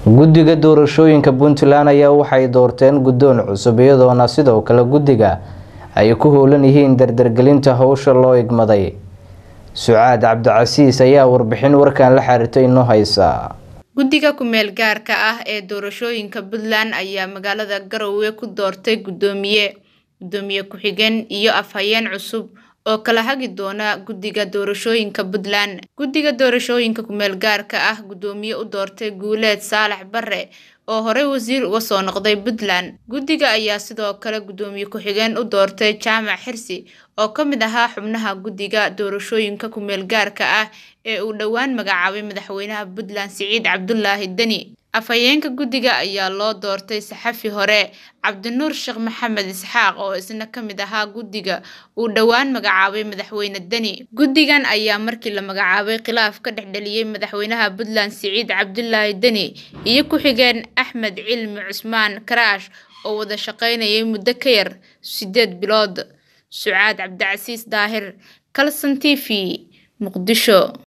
Guddiga doorashooyinka Puntland ayaa waxay doorteen guddoon cusub iyadoona sidoo kale guddiga ay ku howlan yihiin dardargelinta hawsha loo igmaday. Sucaad Cabdicasiis ayaa warbixin warkan la xiriirtay inoo haysa. Guddiga ku meel gaarka ah ee doorashooyinka Puntland ayaa magaalada Garowe ku doortay gudoomiye ku xigeen iyo afhayeen cusub oo kala hagi doona guddiga doorashooyinka Puntland. Guddiga doorashooyinka ku meel gaarka ah gudoomiye u doortay Guuleed Saalax Barre oo hore wasiir uga soo noqday Puntland. Guddiga ayaa sidoo kale gudoomiye ku xigeen u doortay Jaamac Xirsi oo ka mid ahaa xubnaha guddiga doorashooyinka ku meel gaarka ah ee uu dhawaan magacaabay madaxweynaha Puntland Siciid Cabdullaahi Dani. Afhayeenka guddiga ayaa loo doortay saxafi hore Cabdinuur Sheekh Maxamed Isxaaq oo isna ka mid ahaa guddiga uu dhawaan magacaabay madaxweyne Dani. Guddigan ayaa markii la magacaabay khilaaf ka dhexdheliyay madaxweynaha Puntland Siciid Cabdullaahi Dani iyo ku xigeen Axmed Cilmi Cusmaan Karaash oo wada shaqaynayay muddo ka yar 8 bilood. Sucaad Cabdicasiis Daahir, Kalson TV, Muqdisho.